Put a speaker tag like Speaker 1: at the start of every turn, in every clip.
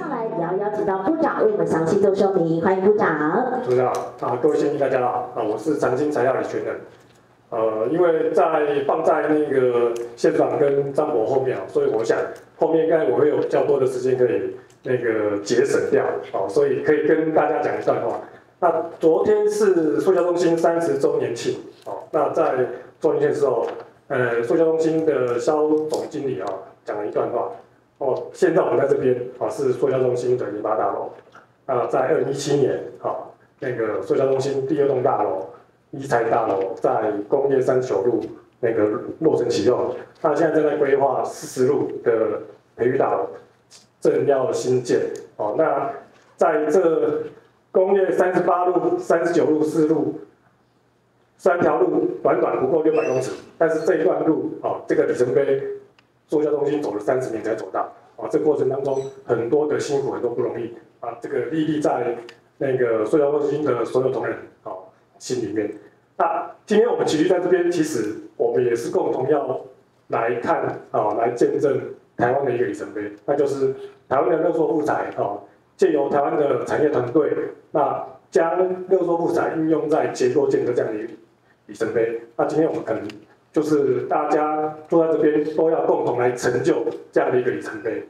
Speaker 1: 来也要邀请到部长为我们详细做说明，欢迎部长。
Speaker 2: 主持人好，各位先生大家好，我是长兴材料李全仁。因为放在那个县长跟张博后面，所以我想后面应该我会有较多的时间可以那个节省掉，所以可以跟大家讲一段话。那昨天是塑胶中心30周年庆，那在周年庆的时候，塑胶中心的肖总经理讲了一段话。现在我们在这边是塑胶中心的研发大楼。在2017年那个塑胶中心第2栋大楼一材大楼在工业39路那个落成启用。那现在正在规划40路的培育大楼正要新建。那在这工业38路、39路、4路3条路短不够600公尺，但是这一段路这个里程碑。塑胶中心走了30年才走到，这个过程当中很多的辛苦，很多不容易这个历历在那个塑胶中心的所有同仁心里面。那今天我们齐聚在这边，其实我们也是共同要来看来见证台湾的一个里程碑，那就是台湾的热缩复材借由台湾的产业团队，那将热缩复材运用在结构件的这样的一个里程碑。那今天我们可能。就是大家坐在这边都要共同来成就这样的一个里程碑。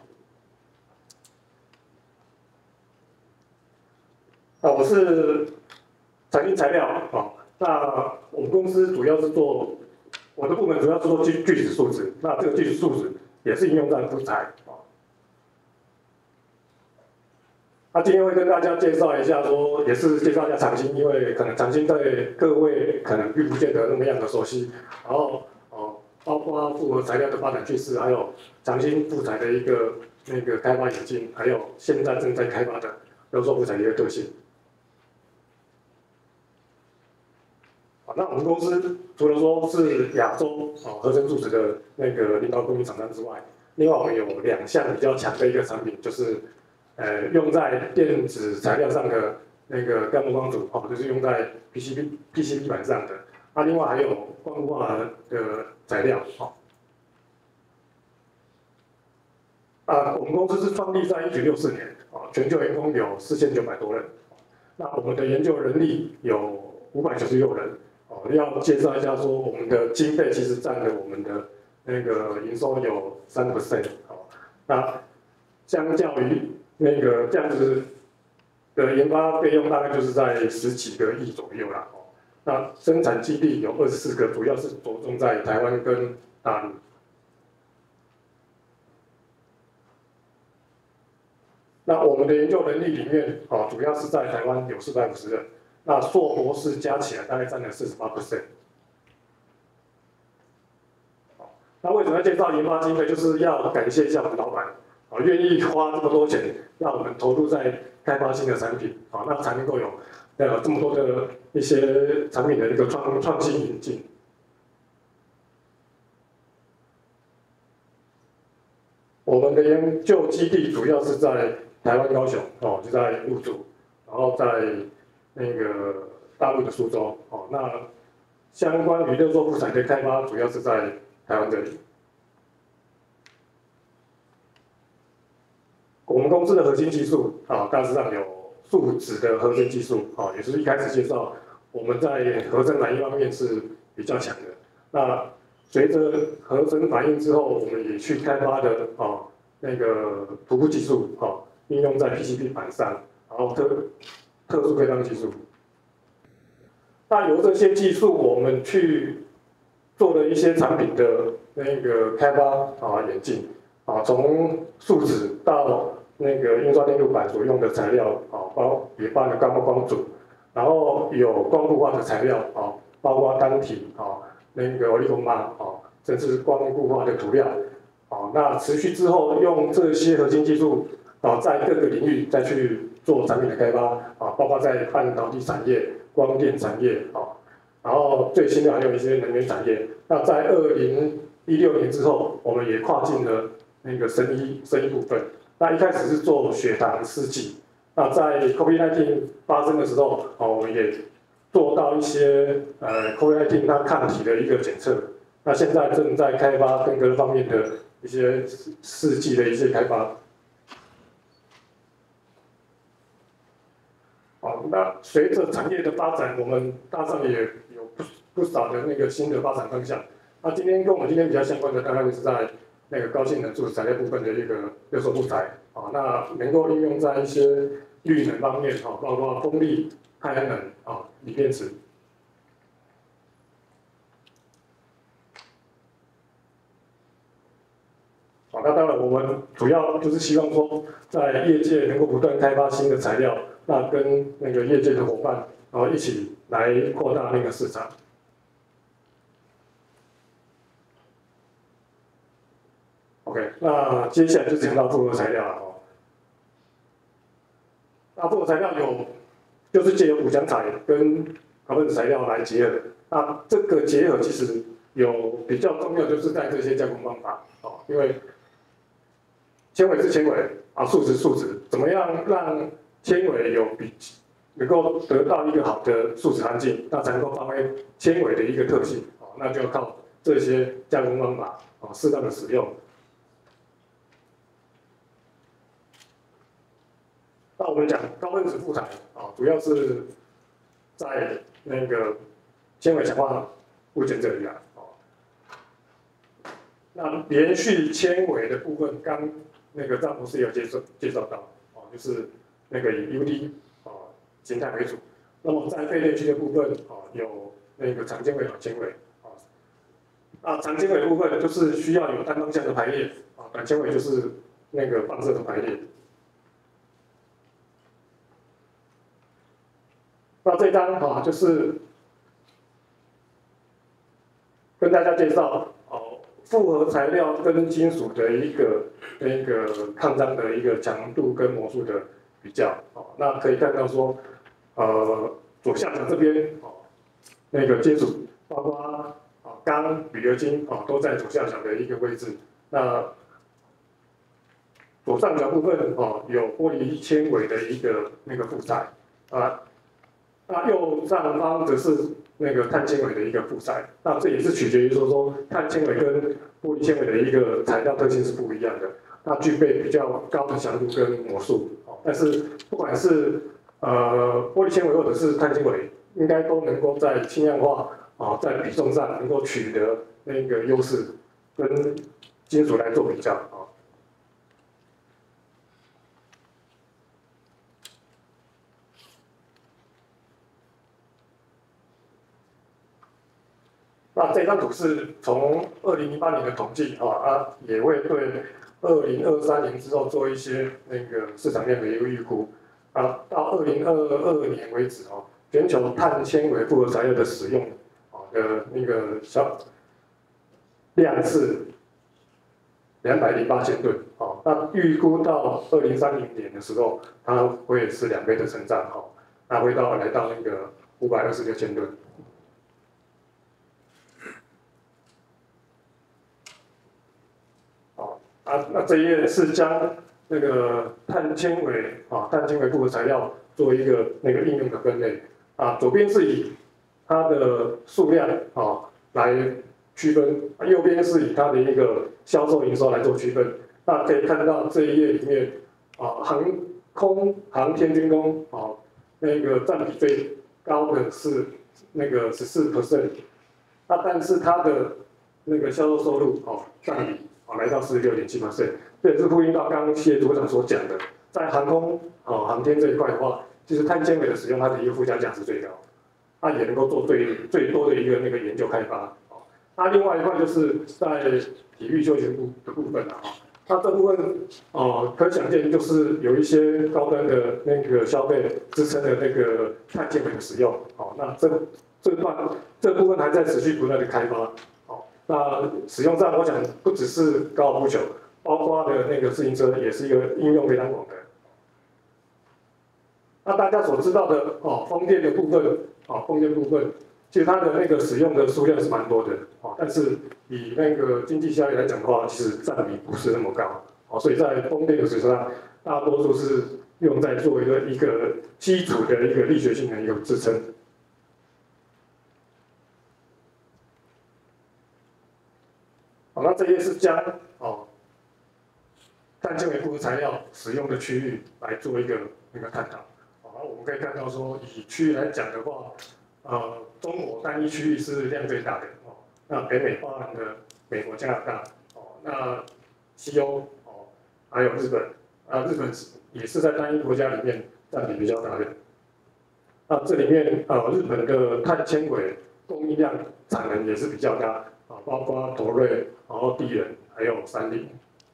Speaker 2: 我是长兴材料那我们公司主要是做，我的部门主要是做聚酯树脂，那这个聚酯树脂也是应用在复材。那今天会跟大家介绍一下也是介绍一下长兴，因为可能长兴对各位可能并不见得那么样的熟悉。然后包括复合材料的发展趋势，还有长兴复材的一个那个开发引进，还有现在正在开发的热缩复材的一个特性。那我们公司除了说是亚洲合成树脂的那个领导供应厂商之外，另外我们有2项比较强的一个产品，就是。用在电子材料上的那个干膜光阻，就是用在 PCB 板上的。另外还有光固化的材料，我们公司是创立在1964年，全球员工有4900多人。那我们的研究人力有596人。要介绍一下我们的经费其实占了我们的那个营收有3%。那相较于那个这样子的研发费用大概就是在10几个亿左右啦。那生产基地有24个，主要是着重在台湾跟大陆。那我们的研究能力里面主要是在台湾有450人，那硕博士加起来大概占了48%。那为什么要介绍研发经费？就是要感谢一下我们老板。愿意花这么多钱，让我们投入在开发新的产品，那才能够有这么多的一些产品的一个创新引进。我们的研究基地主要是在台湾高雄，就在鹿竹，然后在那个大陆的苏州，那相关于热缩复材的开发主要是在台湾这里。我们公司的核心技术大致上有树脂的合成技术也是一开始介绍我们在合成反应方面是比较强的。那随着合成反应之后，我们也去开发的那个涂布技术应用在 PCB 板上，然后特殊配方技术。那由这些技术，我们去做了一些产品的那个开发演进从树脂到那个印刷电路板所用的材料也包含了干膜光阻，然后有光固化的材料包括单体那个欧利空巴甚至光固化的涂料那持续之后用这些核心技术在各个领域再去做产品的开发包括在半导体产业、光电产业然后最新的还有一些能源产业。那在2016年之后，我们也跨进了那个生医部分。那一开始是做血糖试剂，那在 COVID-19 发生的时候，我们也做到一些COVID-19 它抗体的一个检测。那现在正在开发更各方面的一些试剂的一些开发。 那随着产业的发展，我们大上也有不少的那个新的发展方向。那今天跟我们今天比较相关的，大概会是在那个高性能柱材料部分的一个六手木材啊，那能够应用在一些绿能方面啊，包括风力、太阳能啊、锂电池。啊，那当然，我们主要就是希望说，在业界能够不断开发新的材料，那跟那个业界的伙伴，然后一起来扩大那个市场。OK， 那接下来就讲到复合材料了哦。那复合材料就是借由五羟材跟卡分子材料来结合。那这个结合其实有比较重要，就是在这些加工方法哦，因为纤维是纤维啊，树脂树脂，怎么样让纤维能够得到一个好的树脂含径，那才能够发挥纤维的一个特性哦，那就要靠这些加工方法啊，适当的使用。那我们讲高分子复材啊，主要是在那个纤维强化物件这里啊。那连续纤维的部分，刚那个张博士有介绍到哦，就是那个以 UD 形态为主。那么在非连续的部分有那个长纤维、短纤维啊。长纤维的部分就是需要有单方向的排列啊，短纤维就是那个放射的排列。那这张就是跟大家介绍复合材料跟金属的一个抗脏的一个强度跟模数的比较那可以看到说左下角这边那个金属包括钢、铝合金都在左下角的一个位置。那左上角部分有玻璃纤维的一个那个复材啊。那右上方则是那个碳纤维的一个复材，那这也是取决于说碳纤维跟玻璃纤维的一个材料特性是不一样的，它具备比较高的强度跟模数，但是不管是玻璃纤维或者是碳纤维，应该都能够在轻量化在比重上能够取得那个优势，跟金属来做比较那这张图是从2008年的统计也会对2023年之后做一些那个市场量的一个预估到2022年为止全球碳纤维复合材料的使用的那个量是208千吨那预估到2030年的时候，它会是2倍的成长那会来到那个526千吨。那这一页是将那个碳纤维复合材料做一个那个应用的分类左边是以它的数量来区分，右边是以它的一个销售营收来做区分。那可以看到这一页里面航空航天军工那个占比最高的是那个14%，那但是它的那个销售收入占比来到46.7%，这也是呼应到刚刚谢组长所讲的，在航空航天这一块的话，其实碳纤维的使用它的一个附加价值最高，它也能够做最多的一个那个研究开发那另外一块就是在体育休闲的部分那这部分可想见就是有一些高端的那个消费支撑的那个碳纤维的使用那这部分还在持续不断的开发那使用上我想不只是高尔夫球，包括的那个自行车也是一个应用非常广的。那大家所知道的风电的部分其实它的那个使用的数量是蛮多的但是以那个经济效益来讲的话，其实占比不是那么高所以在风电的使用上，大多数是用在作为一个基础的一个力学性的一个支撑。那这页是将碳纤维复合材料使用的区域来做一个那个探讨那我们们可以看到说，以区域来讲的话，中国单一区域是量最大的哦，那北美包含的美国、加拿大哦，那西欧哦，还有日本日本也是在单一国家里面占比比较大的。那这里面日本的碳纤维供应量产能也是比较大包括头瑞，然后地人还有三菱。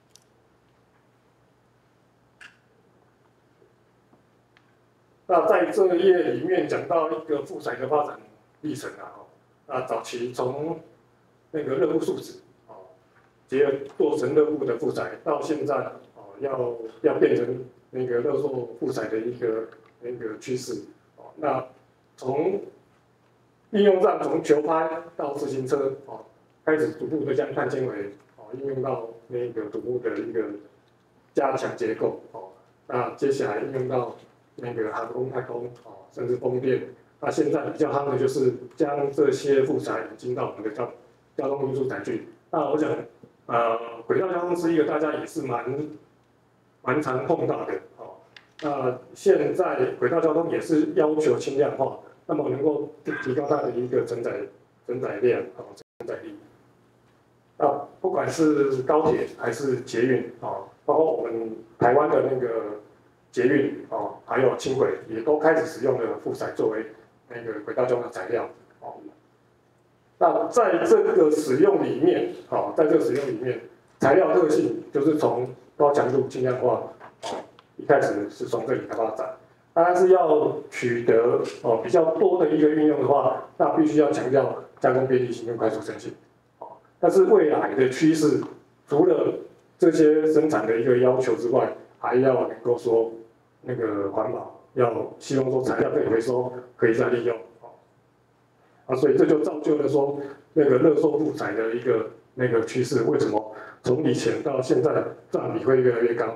Speaker 2: 那在这一页里面讲到一个富材的发展历程早期从那个热木树脂结合做成热木的富材，到现在要变成那个热塑富材的一个趋势那从应用上，从球拍到自行车开始逐步的将碳纤维应用到那个土木的一个加强结构那接下来应用到那个航空、太空甚至风电。那现在比较夯的就是将这些富材引进到我们的交通运输载具。那我想，轨道交通是一个大家也是蛮常碰到的那现在轨道交通也是要求轻量化，那么能够提高它的一个承载量承载力。不管是高铁还是捷运包括我们台湾的那个捷运还有轻轨也都开始使用了富材作为那个轨道交通的材料那在这个使用里面材料特性就是从高强度轻量化一开始是从这里来发展。当然是要取得比较多的一个运用的话，那必须要强调加工便利性跟快速生性但是未来的趋势，除了这些生产的一个要求之外，还要能够说那个环保，要希望说材料可以回收，可以再利用所以这就造就了说那个热塑富材的一个那个趋势。为什么从以前到现在占比会越来越高？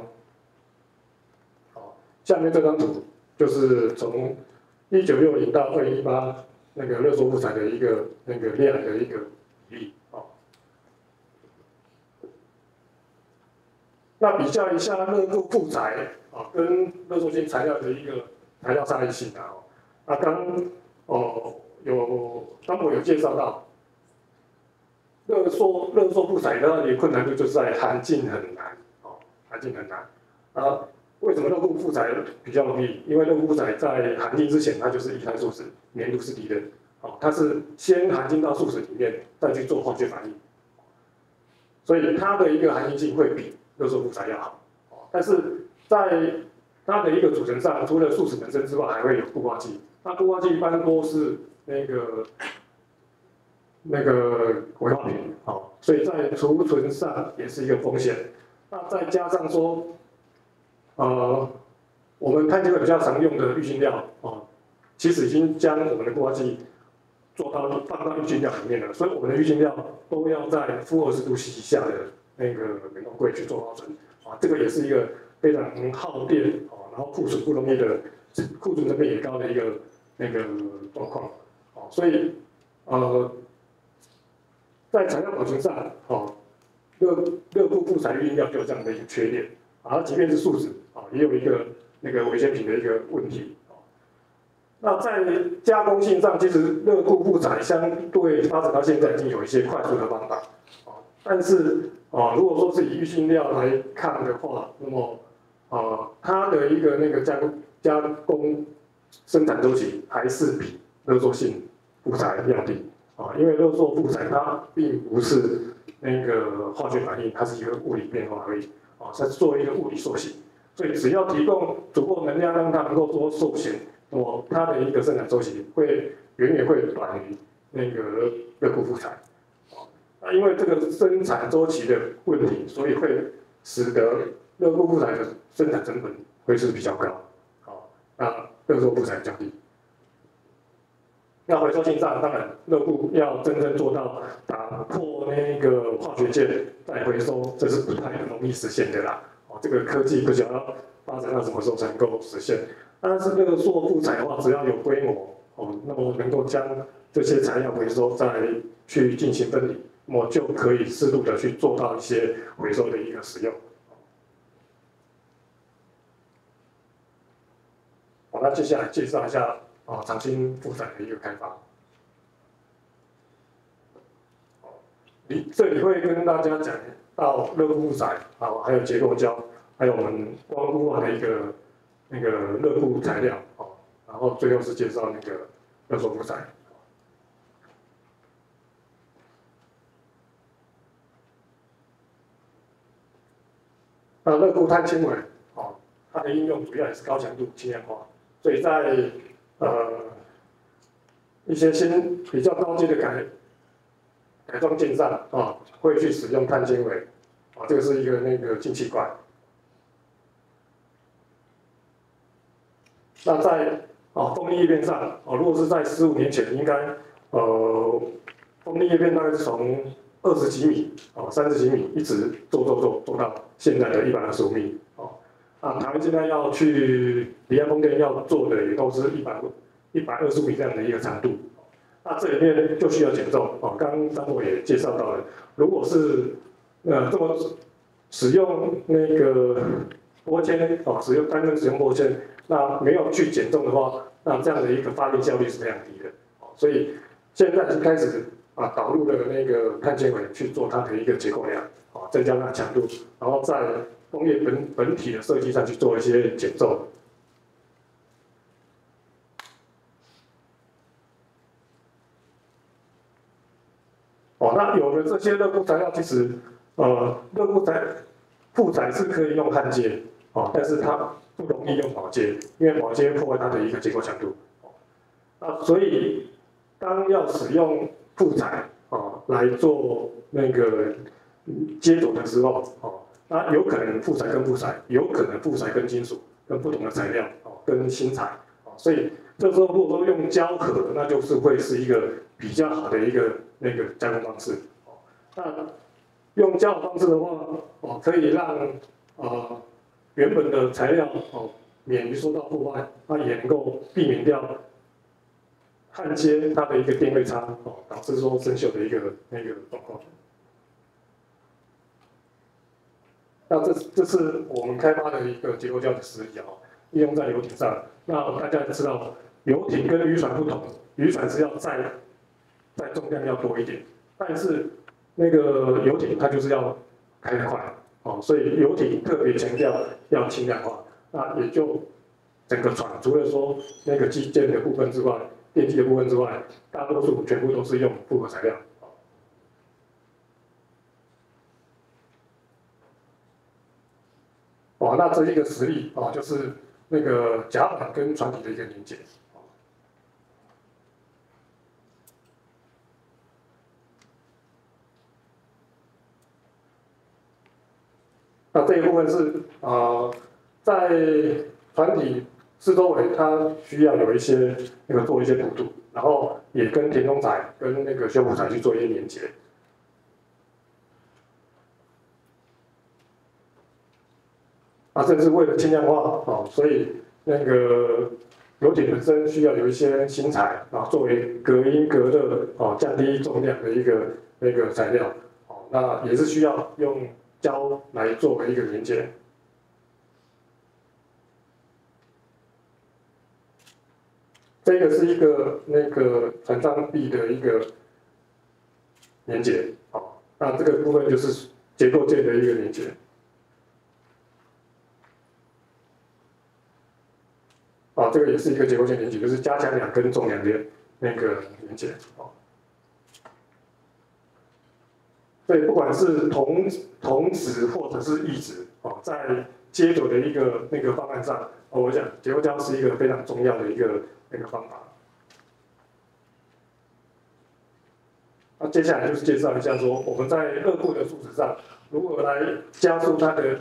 Speaker 2: 下面这张图就是从1960到2018那个热塑富材的一个那个量的一个比例那比较一下热塑富材跟热塑性材料的一个材料差异性刚我有介绍到，热塑富材的困难度就是在含劲很难含劲很难为什么热塑富材比较容易？因为热塑富材在含进之前，它就是液态树脂，粘度是低的它是先含进到树脂里面，再去做化学反应，所以它的一个含性性会比热塑富材要好但是在它的一个组成上，除了树脂本身之外，还会有固化剂。那固化剂一般都是那个危化品所以在储存上也是一个风险。那再加上说，我们碳纤维比较常用的预拌料其实已经将我们的固化剂放到预拌料里面了，所以我们的预拌料都要在负20°C以下的那个冷冻柜去做保存这个也是一个非常耗电然后库存不容易的，库存成本也高的一个那个状况所以在材料保存上热固富材预拌料就有这样的一个缺点即便是树脂也有一个那个危险品的一个问题那在加工性上，其实热固富材相对发展到现在已经有一些快速的方法但是如果说是以预拌料来看的话，那么它的一个那个加工生产周期还是比热塑性富材要低因为热塑富材它并不是那个化学反应，它是一个物理变化而已它是作为一个物理塑形，所以只要提供足够能量让它能够做塑形，那么它的一个生产周期会远远短于那个热固富材因为这个生产周期的问题，所以会使得热固富材的生产成本会是比较高那热塑富材降低。那回收性上，当然热固要真正做到打破那个化学键再回收，这是不太容易实现的啦这个科技不晓得要发展到什么时候才能够实现。但是热塑富材的话，只要有规模那么能够将这些材料回收再去进行分离，那么就可以适度的去做到一些回收的一个使用。 那接下来介绍一下长青负载的一个开发。这里会跟大家讲到热固负载，还有结构胶，还有我们光固化的一个热固材料，然后最后是介绍那个热缩负载。那热固碳纤维，它的应用主要也是高强度轻量化，所以在一些比较高阶的改装件上会去使用碳纤维，这个是一个进气管。那在风力叶片上，如果是在15年前，应该风力叶片大概是从20几米30几米一直做到现在的125米台湾现在要去离岸风电要做的也都是125米这样的一个长度。那这里面就需要减重刚刚张博也介绍到了，如果是这么使用那个玻纤单纯使用玻纤，那没有去减重的话，那这样的一个发电效率是非常低的所以现在是开始导入了那个碳纤维去做它的一个结构量增加它的强度，然后在工业本体的设计上去做一些减重。那有了这些热固材料，其实热固负载是可以用焊接但是它不容易用铆接，因为铆接破坏它的一个结构强度所以当要使用负载来做那个接轴的时候那有可能负载跟负载，有可能负载跟金属，跟不同的材料跟新材所以这时候如果说用胶合，那就是会是一个比较好的一个加工方式那用胶合方式的话可以让原本的材料免于受到破坏，那也能够避免掉焊接它的一个电位差导致说生锈的一个状况。那这是我们开发的一个结构胶的实例应用在游艇上。那大家知道，游艇跟渔船不同，渔船是要载重量要多一点，但是那个游艇它就是要开得快所以游艇特别强调要轻量化。那也就整个船除了说那个机件的部分之外，电机的部分之外，大多数全部都是用复合材料。那这一个实例就是那个甲板跟船体的一个连接。那这一部分是在船体四周围，它需要有一些做一些补助，然后也跟填充材跟那个修补材去做一些连接。这是为了轻量化所以那个游艇本身需要有一些新材作为隔音隔热降低重量的一个材料那也是需要用胶来作为一个连接。这个是一个船舱壁的一个连接那这个部分就是结构件的一个连接。这个也是一个结构件连接，就是加强2根重量的连接所以不管是同质或者是异质在接轴的一个方案上我想结构胶是一个非常重要的一个方法。那接下来就是介绍一下说我们在热固的树脂上如何来加速它的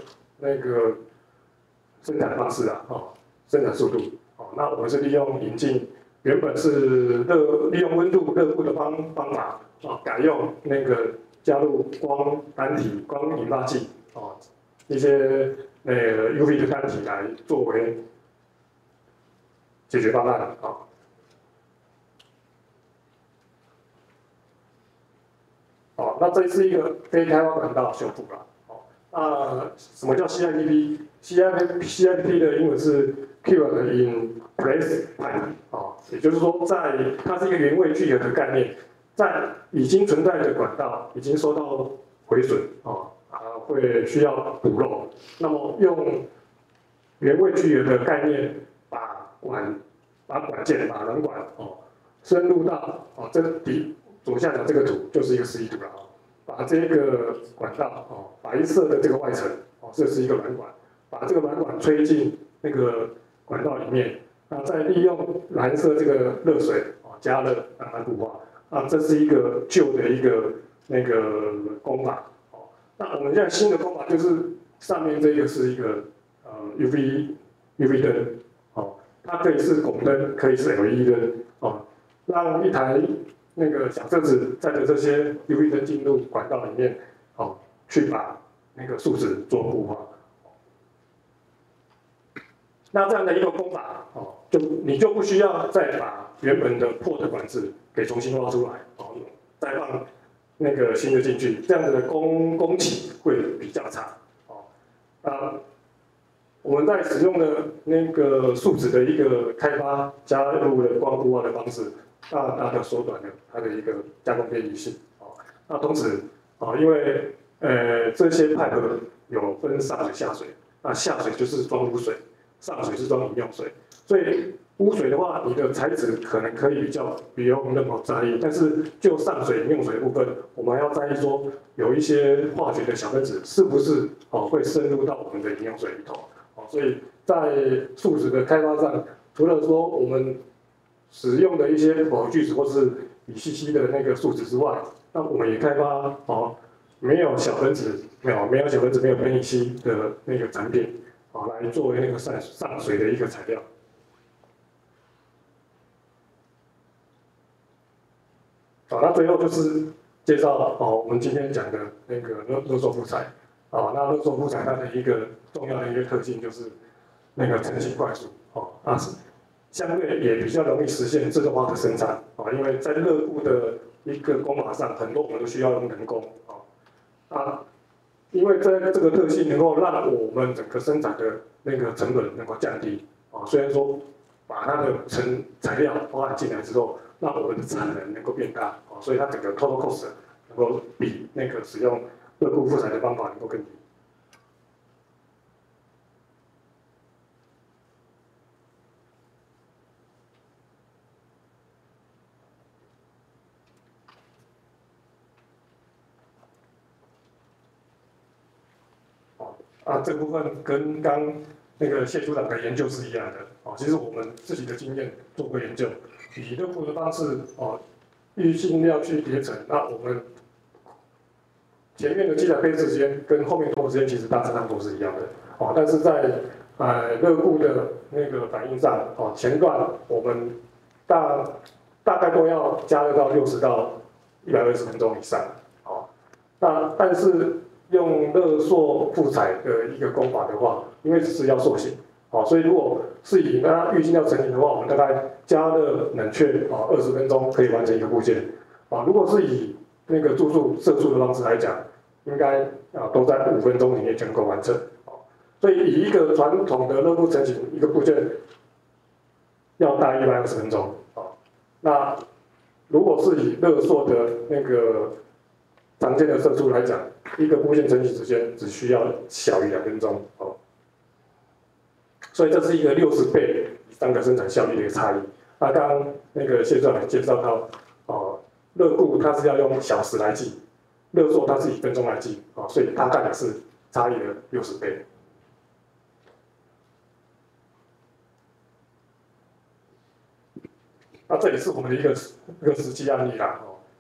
Speaker 2: 生产方式生产速度那我们是利用引进原本是利用温度热固的方法改用加入光单体、光引发剂一些UV 的单体来作为解决方案那这是一个非开花管道修复什么叫 CIPP？CIPP 的英文是 Keyword in Place Pipe 也就是说它是一个原位聚合的概念，在已经存在的管道已经受到毁损会需要补漏，那么用原位聚合的概念把软管深入到这个左下角这个图就是一个示意图了把这个管道白色的这个外层这是一个软管，把这个软管吹进那个管道里面，再利用蓝色这个热水加热让它固化这是一个旧的一个那个工法那我们现在新的工法就是上面这个是一个UV 灯它可以是汞灯，可以是 LED 灯让一台那个小车子载着这些 UV 灯进入管道里面去把那个树脂做固化。那这样的一个工法你就不需要再把原本的破的管子给重新挖出来再放那个新的进去，这样子的工期会比较长我们在使用的那个树脂的一个开发，加入了光固化的方式，大大的缩短了它的一个加工便利性那同时因为这些pipe有分上水下水，那下水就是装污水，上水是装饮用水，所以污水的话，你的材质可能可以不用那么在意，但是就上水饮用水的部分，我们要在意说有一些化学的小分子是不是会渗入到我们的饮用水里头所以在树脂的开发上，除了说我们使用的一些保聚酯或是乙烯烯的那个树脂之外，那我们也开发没有小分子、没有小分子、没有苯乙烯的那个产品来作为那个上水的一个材料。那最后就是介绍我们今天讲的那个热缩复材那热缩复材它的一个重要的一个特性就是那个成型快速那相对也比较容易实现自动化的生产因为在热固的一个工法上，很多我们都需要用人工因为在这个特性能够让我们整个生产的那个成本能够降低虽然说把它的材料包含进来之后，让我们的产能能够变大所以它整个 total cost 能够比那个使用热固复材的方法能够更低。这部分跟刚那个谢组长的研究是一样的其实我们自己的经验做过研究，以热固的方式预性料去叠层，那我们前面的机载配置时间跟后面拖时间其实大致上都是一样的但是在热固的那个反应上前段我们大概都要加热到60到120分钟以上但是用热缩复材的一个工法的话，因为只是要塑形所以如果是以那预性料成型的话，我们大概加热冷却20分钟可以完成一个部件如果是以那个注塑射出的方式来讲，应该都在5分钟以内就能够完成所以以一个传统的热固成型一个部件要大概120分钟那如果是以热缩的那个常见的射出来讲，一个部件成型时间只需要小于2分钟所以这是一个60倍以上的生产效率的一个差异。刚刚那个谢总介绍到热固它是要用小时来计，热缩它是以分钟来计所以大概也是差异了60倍。这里是我们的一个实际案例啦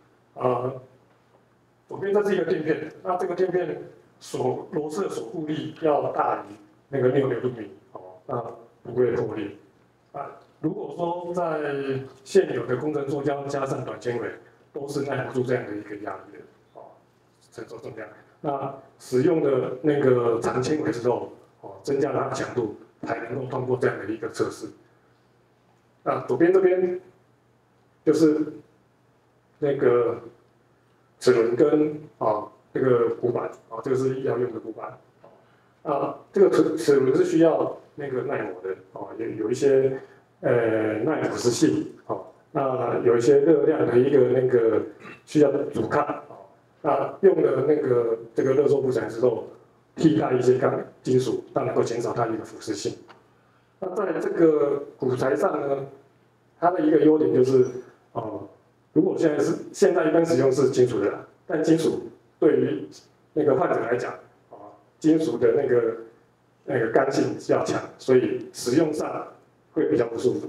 Speaker 2: 左边这是一个垫片，那这个垫片螺丝的锁固力要大于那个6牛顿米那不会破裂如果说在现有的工程塑胶加上短纤维，都是耐不住这样的一个压力的承受重量。那使用的那个长纤维之后增加它的强度，才能够通过这样的一个测试。那左边这边就是那个齿轮跟这个骨板啊，这个是医疗用的骨板啊，这个齿轮是需要那个耐磨的啊，有一些耐腐蚀性啊，那有一些热量的一个那个需要阻抗啊，那用了那个这个热缩布材之后，替代一些金属，它能够减少它的一个腐蚀性。那在这个骨材上呢，它的一个优点就是如果现在一般使用是金属的啦，但金属对于那个患者来讲金属的那个刚性较强，所以使用上会比较不舒服。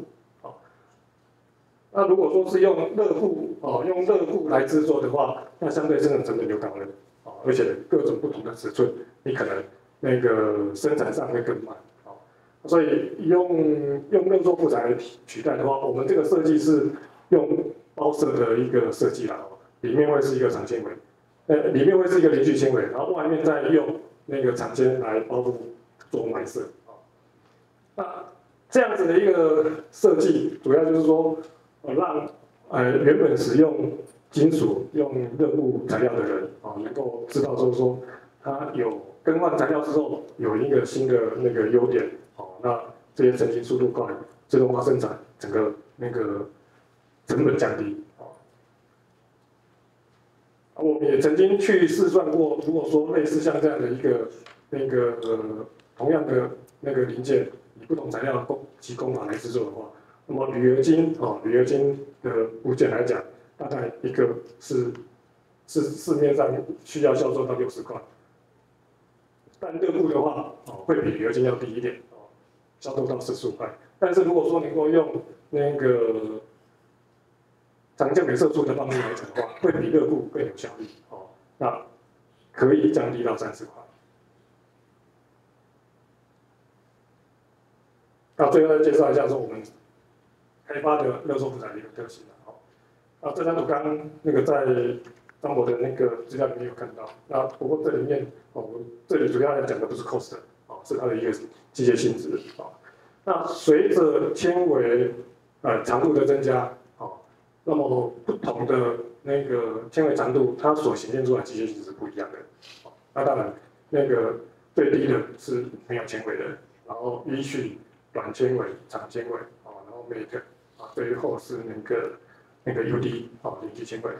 Speaker 2: 那如果说是用热布来制作的话，那相对生产成本就高了而且各种不同的尺寸，你可能那个生产上会更慢所以用热缩布材来取代的话，我们这个设计是用包色的一个设计啦，里面会是一个长纤维，里面会是一个连续纤维，然后外面再用那个长纤来包覆做埋色那这样子的一个设计，主要就是说让原本使用金属用热布材料的人能够知道说它有更换材料之后有一个新的那个优点那这些成型速度快，自动化生产，整个那个成本降低我们也曾经去试算过，如果说类似像这样的一个同样的那个零件，以不同材料及工法来制作的话，那么铝合金的部件来讲，大概一个是市面上需要销售到60块，但热布的话会比铝合金要低一点销售到45块。但是如果说能够用那个长纤维色素的方面来讲的话，会比热布更有效率那可以降低到30块。那最后再介绍一下说我们开发的热缩布材的一个特性这张图刚刚那个在张博的那个资料里面有看到，那不过这里面我这里主要来讲的不是 cost 是它的一个机械性质那随着纤维长度的增加那么不同的那个纤维长度，它所显现出来的机械性质是不一样的那当然那个最低的是没有纤维的，然后依序短纤维、长纤维然后 make 最后是那个 UD 连续纤维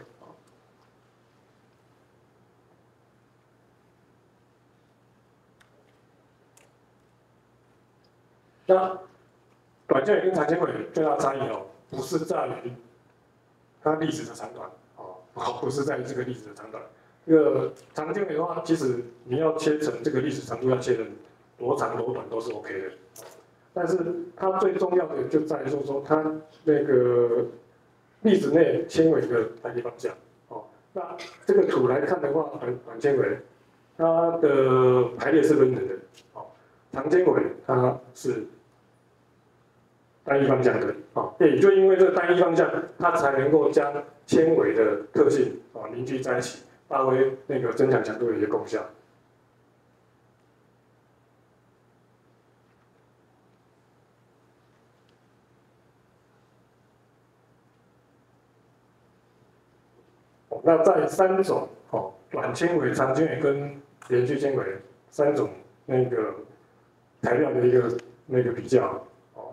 Speaker 2: 那短纤维跟长纤维最大的差异不是在于它粒子的长短不是在于这个粒子的长短。这个长纤维的话，其实你要切成这个粒子长度要切成多长多短都是 OK 的，但是它最重要的就在于说它那个粒子内纤维的单一方向那这个图来看的话，短纤维它的排列是均等的长纤维它是单一方向的也就因为这个单一方向，它才能够将纤维的特性凝聚在一起，发挥那个增强强度的一些功效。那在3种短纤维、长纤维跟连续纤维3种那个材料的一个那个比较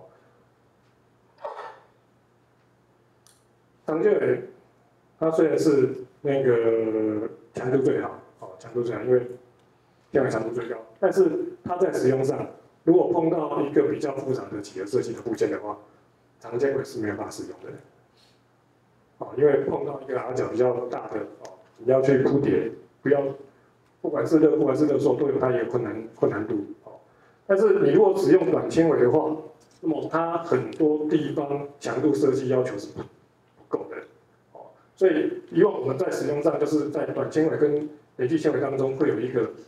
Speaker 2: 长纤维它虽然是那个强度最好强度最好，因为纤维长度最高，但是它在使用上，如果碰到一个比较复杂的几何设计的部件的话，长纤维是没有办法使用的。因为碰到一个仰角比较大的你要去铺叠，不管是热还是热缩，都有它一个困难度但是你如果使用短纤维的话，那么它很多地方强度设计要求是不够的所以以往我们在使用上，就是在短纤维跟连续纤维当中会有一个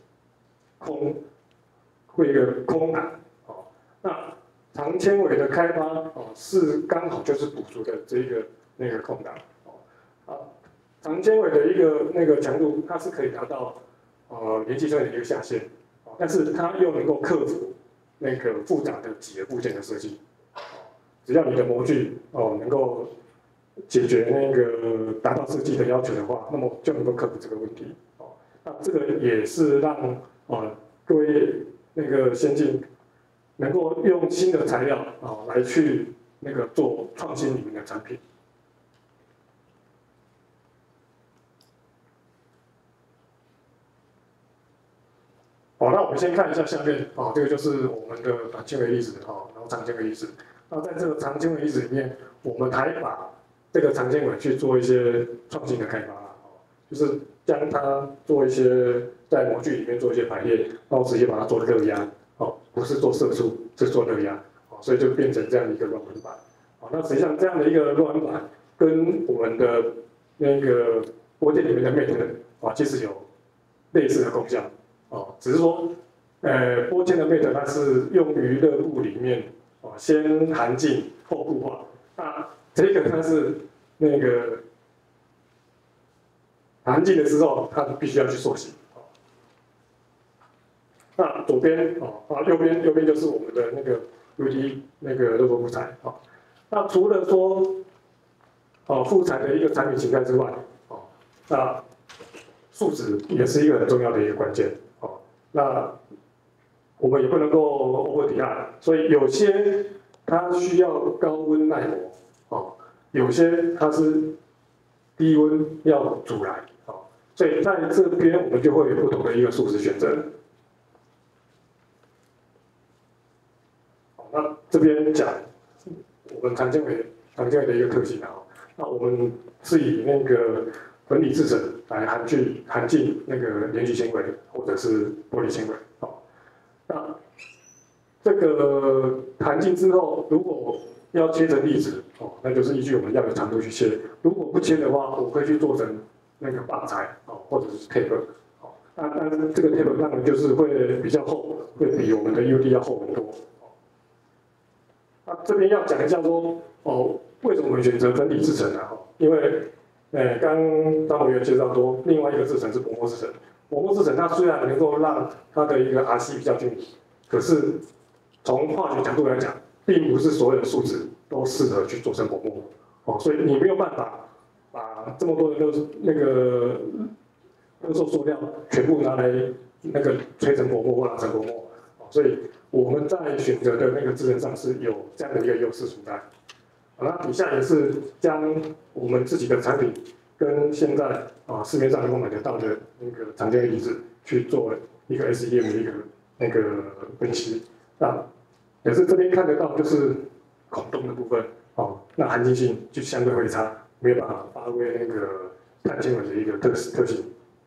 Speaker 2: 空档那长纤维的开发是刚好就是补足的这一个那个空档长纤维的一个那个强度，它是可以达到连续纤维的一个下限但是它又能够克服那个复杂的几何部件的设计只要你的模具能够解决那个达到设计的要求的话，那么就能够克服这个问题那这个也是让各位那个先进能够用新的材料来去那个做创新里面的产品。好，那我们先看一下下面这个就是我们的短纤维粒子然后长纤维粒子。那在这个长纤维粒子里面，我们还把这个长纤维去做一些创新的开发就是将它做一些在模具里面做一些排列，然后直接把它做热压不是做射出，是做热压所以就变成这样一个软纹板那实际上这样的一个软纹板跟我们的那个玻件里面的 mate 其实有类似的功效只是说玻件的 mate 它是用于热布里面先含浸后固化，那这个它是那个含浸的时候，它必须要去塑形。那左边右边就是我们的那个 UD 那个热缩复材那除了说复材的一个产品形态之外那树脂也是一个很重要的一个关键那我们也不能够 over design， 所以有些它需要高温耐磨有些它是低温要煮来所以在这边我们就会有不同的一个树脂选择。那这边讲我们长纤维的一个特性那我们是以那个粉体制成来含进那个连续纤维或者是玻璃纤维那这个含进之后，如果要切成粒子那就是依据我们要的长度去切。如果不切的话，我会去做成那个棒材或者是 taper 但是这个 taper 当然就是会比较厚，会比我们的 UD 要厚很多。那这边要讲一下说为什么我们选择粉体制成因为刚张委员介绍说，另外一个制成是薄膜制成。薄膜制成它虽然能够让它的一个 RC 比较均匀，可是从化学角度来讲，并不是所有的树脂都适合去做成薄膜所以你没有办法把这么多的那个热塑塑料全部拿来那个吹成薄膜或拉成薄膜所以我们在选择的那个制程上是有这样的一个优势存在。那底下也是将我们自己的产品跟现在市面上能够买得到的那个常见的粒子去做一个 SEM 的一个那个分析。那也是这边看得到，就是孔洞的部分那含金性就相对会差，没有办法发挥那个碳纤维的一个特性。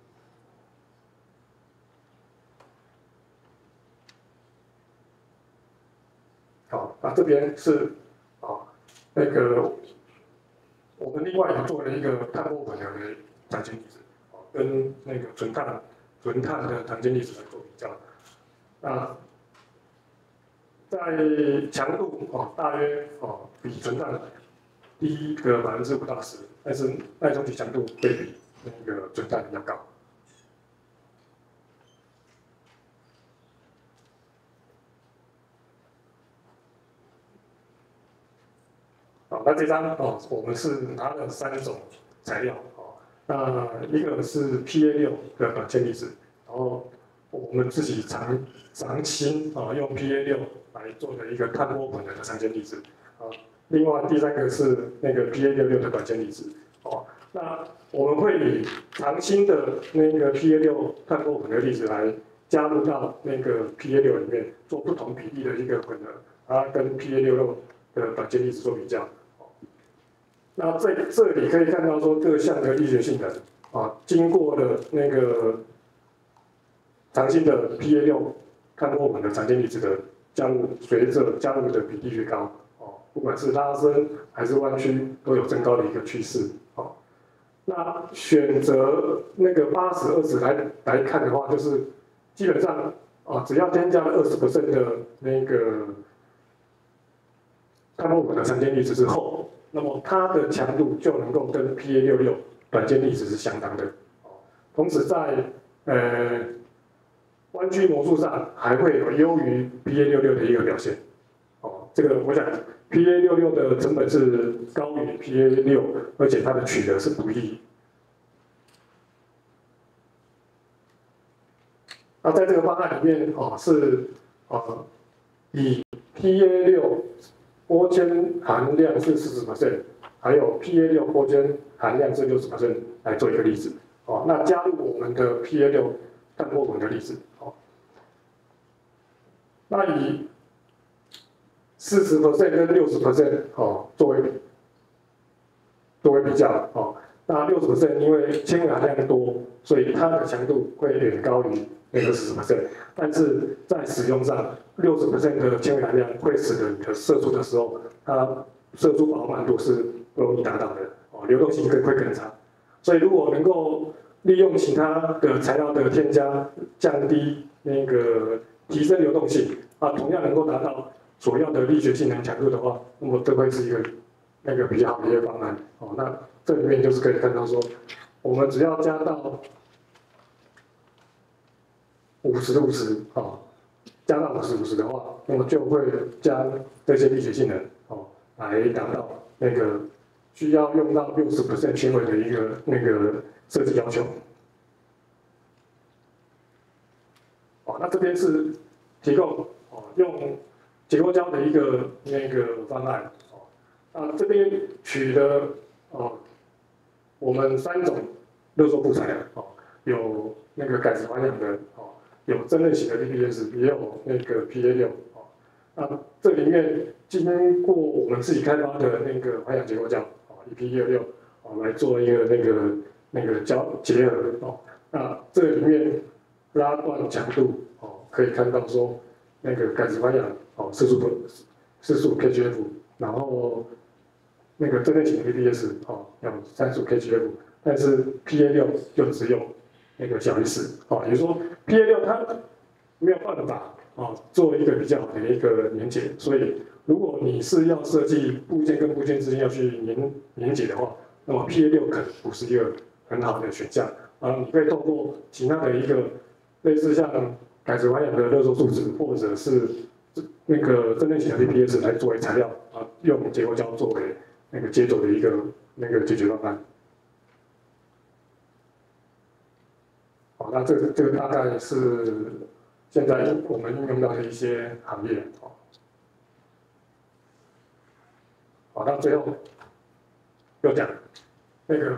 Speaker 2: 那这边是那个我们另外也做了一个碳波混合的长纤粒子跟那个纯碳的长纤粒子来做比较。那在强度大约比纯碳低个5%到10%，但是耐冲击强度会比那个纯碳要高。那这张我们是拿了3种材料那一个是 PA6的短纤粒子，然后我们自己长新用 PA6来做的一个碳波混合的长纤粒子另外第3个是那个 PA66的短纤粒子那我们会以长新的那个 PA6碳波混合粒子来加入到那个 PA6里面，做不同比例的一个混合跟 PA66的短纤粒子做比较。那在这里可以看到说各项的力学性能经过了那个长新的 PA6碳波混合长纤粒子的加入，随着加入的比例越高不管是拉伸还是弯曲，都有增高的一个趋势那选择那个80-20来看的话，就是基本上只要添加了20% 的那个碳波混合长纤粒子之后。那么它的强度就能够跟 PA66短纤粒子是相当的同时在弯曲模数上还会有优于 PA66的一个表现这个我想 PA66的成本是高于 PA6，而且它的取得是不易。 那在这个方案里面是以 PA6 玻纤含量是40%，还有 PA6 玻纤含量是60%来做一个例子。那加入我们的 PA6 氮波纹的例子。那以40% 跟60%作为比较那60%因为纤维含量多，所以它的强度会远高于那个40%。但是在使用上，60% 的纤维含量会使得你的射出的时候，它射出饱满度是不容易达到的流动性会更差。所以如果能够利用其他的材料的添加，降低那个提升流动性同样能够达到所要的力学性能强度的话，那么这会是一个那个比较好的一个方案那这里面就是可以看到说，我们只要加到50-50加到50-50的话，那么就会将这些力学性能来达到那个需要用到60% 纤维的一个那个设计要求。那这边是提供用结构胶的一个那个方案那这边取的我们3种热缩布材有那个改质环氧的有针刃型的 TPS， 也有那个 PA6那这里面经过我们自己开发的那个环氧结构胶EP126来做一个那个胶结合那这里面拉断强度可以看到说那个改质环氧45 KGF， 然后那个针刃型的 TPS 有35 KGF， 但是 PA6 就只有那个小于10也就是说 PA6 它没有办法做一个比较好的一个连结，所以如果你是要设计部件跟部件之间要去连结的话，那么 PA6 可能不是一个很好的选项你可以透过其他的一个类似像改质环氧的热缩树脂，或者是那个针刃型的 TPS 来作为材料用结构胶作为那个接轴的一个那个解决方案。那这个大概是现在我们应用到的一些行业那最后又讲那个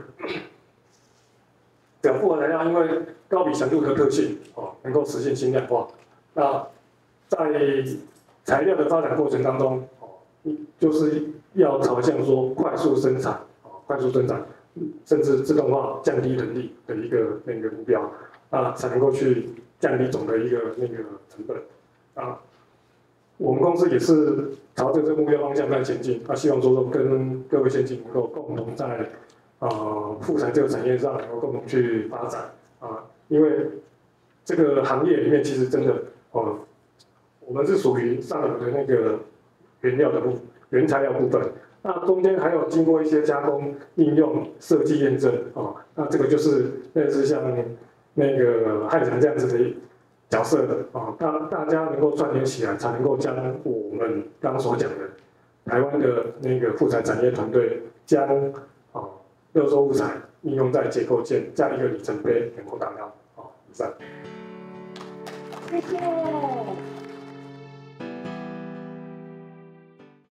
Speaker 2: 这复合材料因为高比强度的特性能够实现轻量化。那在材料的发展过程当中就是要朝向说快速生产甚至自动化降低人力的一个那个目标才能够去降低总的一个那个成本我们公司也是朝着这个目标方向在前进希望说跟各位先进能够共同在复材这个产业上能够共同去发展因为这个行业里面其实真的我们是属于上游的那个原材料部分，那中间还有经过一些加工、应用、设计验证那这个就是类似像那个汉翔这样子的角色大家能够串联起来，才能够将我们刚刚所讲的台湾的那个复材产业团队将热缩物材应用在结构件这样一个里程碑能够达到以上。
Speaker 1: 谢谢。